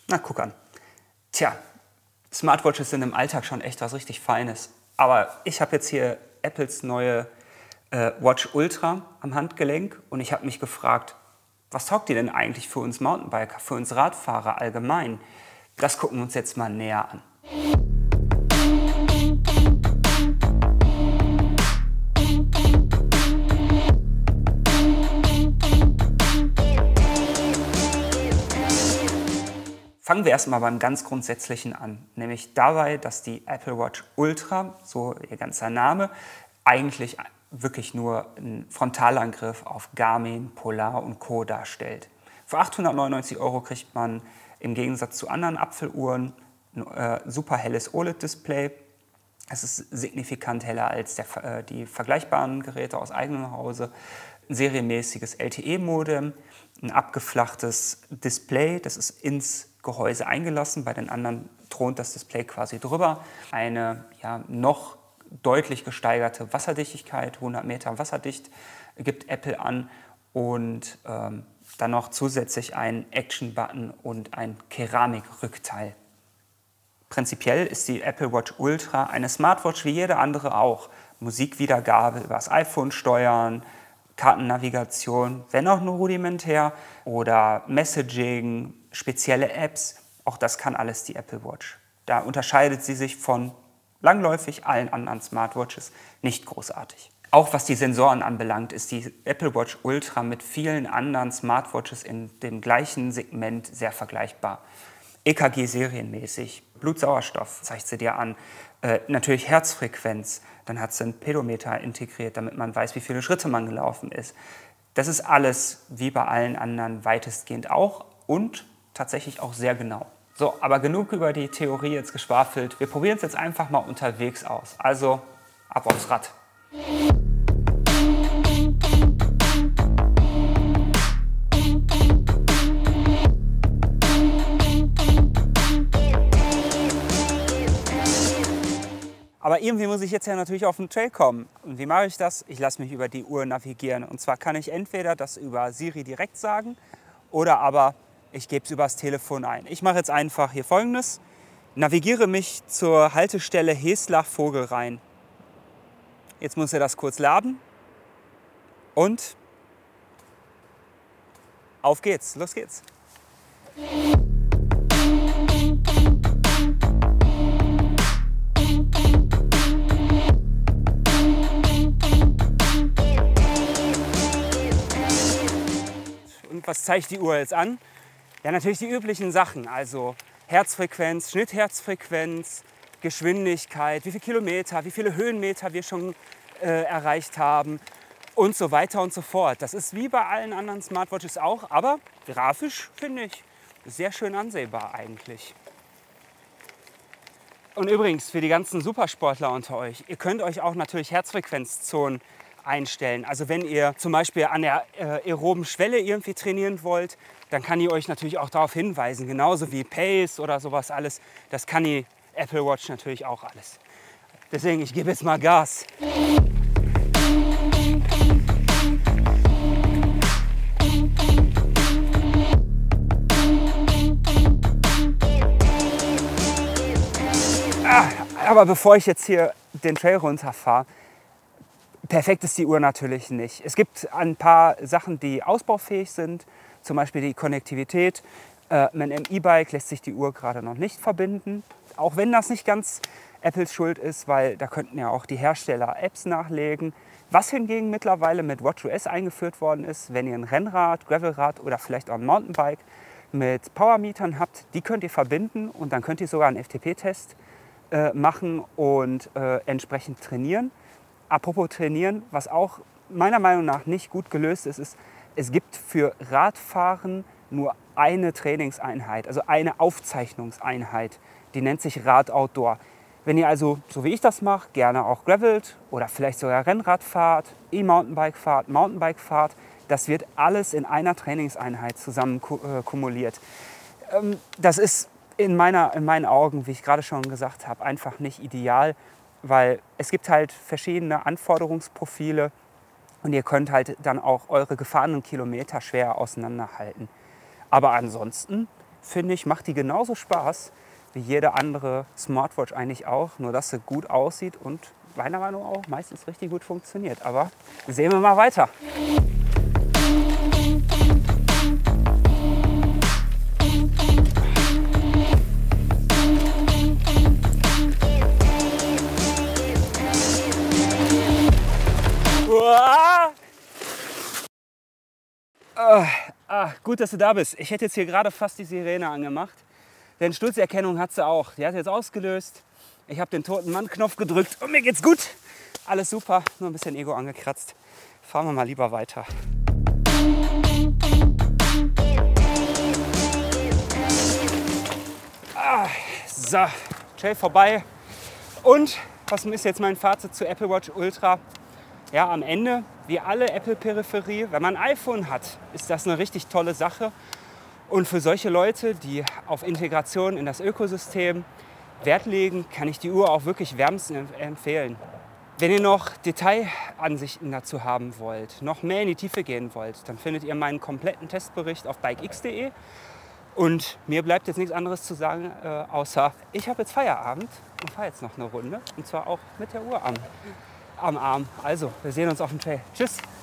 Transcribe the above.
Na, guck an. Tja, Smartwatches sind im Alltag schon echt was richtig Feines. Aber ich habe jetzt hier Apples neue Watch Ultra am Handgelenk und ich habe mich gefragt, was taugt die denn eigentlich für uns Mountainbiker, für uns Radfahrer allgemein? Das gucken wir uns jetzt mal näher an. Fangen wir erstmal beim ganz Grundsätzlichen an, nämlich dabei, dass die Apple Watch Ultra, so ihr ganzer Name, eigentlich wirklich nur einen Frontalangriff auf Garmin, Polar und Co. darstellt. Für 899 € kriegt man im Gegensatz zu anderen Apfeluhren ein super helles OLED-Display. Es ist signifikant heller als die vergleichbaren Geräte aus eigenem Hause. Ein serienmäßiges LTE-Modem, ein abgeflachtes Display, das ist ins Gehäuse eingelassen. Bei den anderen thront das Display quasi drüber. Eine noch deutlich gesteigerte Wasserdichtigkeit, 100 Meter wasserdicht, gibt Apple an. Und dann noch zusätzlich einen Action-Button und ein Keramikrückteil. Prinzipiell ist die Apple Watch Ultra eine Smartwatch wie jede andere auch. Musikwiedergabe über das iPhone steuern, Kartennavigation, wenn auch nur rudimentär, oder Messaging, spezielle Apps, auch das kann alles die Apple Watch. Da unterscheidet sie sich von langläufig allen anderen Smartwatches nicht großartig. Auch was die Sensoren anbelangt, ist die Apple Watch Ultra mit vielen anderen Smartwatches in dem gleichen Segment sehr vergleichbar. EKG serienmäßig, Blutsauerstoff zeigt sie dir an, natürlich Herzfrequenz, dann hat sie einen Pedometer integriert, damit man weiß, wie viele Schritte man gelaufen ist. Das ist alles wie bei allen anderen weitestgehend auch und tatsächlich auch sehr genau. So, aber genug über die Theorie jetzt geschwafelt. Wir probieren es jetzt einfach mal unterwegs aus. Also ab aufs Rad. Aber irgendwie muss ich jetzt ja natürlich auf den Trail kommen. Und wie mache ich das? Ich lasse mich über die Uhr navigieren. Und zwar kann ich entweder das über Siri direkt sagen oder aber ich gebe es übers Telefon ein. Ich mache jetzt einfach hier Folgendes. Navigiere mich zur Haltestelle Heslach-Vogelrhein. Jetzt muss er das kurz laden. Und auf geht's, los geht's. Und was zeigt die Uhr jetzt an? Ja, natürlich die üblichen Sachen, also Herzfrequenz, Schnittherzfrequenz, Geschwindigkeit, wie viele Kilometer, wie viele Höhenmeter wir schon erreicht haben und so weiter und so fort. Das ist wie bei allen anderen Smartwatches auch, aber grafisch finde ich sehr schön ansehbar eigentlich. Und übrigens, für die ganzen Supersportler unter euch, ihr könnt euch auch natürlich Herzfrequenzzonen einstellen. Also wenn ihr zum Beispiel an der aeroben Schwelle irgendwie trainieren wollt, dann kann die euch natürlich auch darauf hinweisen, genauso wie Pace oder sowas alles. Das kann die Apple Watch natürlich auch alles. Deswegen, ich gebe jetzt mal Gas. Aber bevor ich jetzt hier den Trail runterfahre, perfekt ist die Uhr natürlich nicht. Es gibt ein paar Sachen, die ausbaufähig sind, zum Beispiel die Konnektivität. Mit einem E-Bike lässt sich die Uhr gerade noch nicht verbinden, auch wenn das nicht ganz Apples Schuld ist, weil da könnten ja auch die Hersteller Apps nachlegen. Was hingegen mittlerweile mit WatchOS eingeführt worden ist, wenn ihr ein Rennrad, Gravelrad oder vielleicht auch ein Mountainbike mit Powermetern habt, die könnt ihr verbinden und dann könnt ihr sogar einen FTP-Test machen und entsprechend trainieren. Apropos trainieren, was auch meiner Meinung nach nicht gut gelöst ist, ist, es gibt für Radfahren nur eine Trainingseinheit, also eine Aufzeichnungseinheit, die nennt sich Rad-Outdoor. Wenn ihr also, so wie ich das mache, gerne auch gravelt oder vielleicht sogar Rennrad fahrt, E-Mountainbike fahrt, Mountainbike fahrt, das wird alles in einer Trainingseinheit zusammen kumuliert. Das ist in meinen Augen, wie ich gerade schon gesagt habe, einfach nicht ideal, weil es gibt halt verschiedene Anforderungsprofile und ihr könnt halt dann auch eure gefahrenen Kilometer schwer auseinanderhalten. Aber ansonsten finde ich, macht die genauso Spaß wie jede andere Smartwatch eigentlich auch. Nur, dass sie gut aussieht und meiner Meinung nach auch meistens richtig gut funktioniert. Aber sehen wir mal weiter. Gut, dass du da bist. Ich hätte jetzt hier gerade fast die Sirene angemacht. Denn Sturzerkennung hat sie auch. Die hat jetzt ausgelöst. Ich habe den toten Mann-Knopf gedrückt und mir geht's gut. Alles super, nur ein bisschen Ego angekratzt. Fahren wir mal lieber weiter. So, Trail vorbei. Und was ist jetzt mein Fazit zu Apple Watch Ultra? Ja, am Ende, wie alle Apple-Peripherie, wenn man ein iPhone hat, ist das eine richtig tolle Sache. Und für solche Leute, die auf Integration in das Ökosystem Wert legen, kann ich die Uhr auch wirklich wärmstens empfehlen. Wenn ihr noch Detailansichten dazu haben wollt, noch mehr in die Tiefe gehen wollt, dann findet ihr meinen kompletten Testbericht auf bikex.de. Und mir bleibt jetzt nichts anderes zu sagen, außer ich habe jetzt Feierabend und fahre jetzt noch eine Runde. Und zwar auch mit der Uhr am Arm. Also, wir sehen uns auf dem Trail. Tschüss!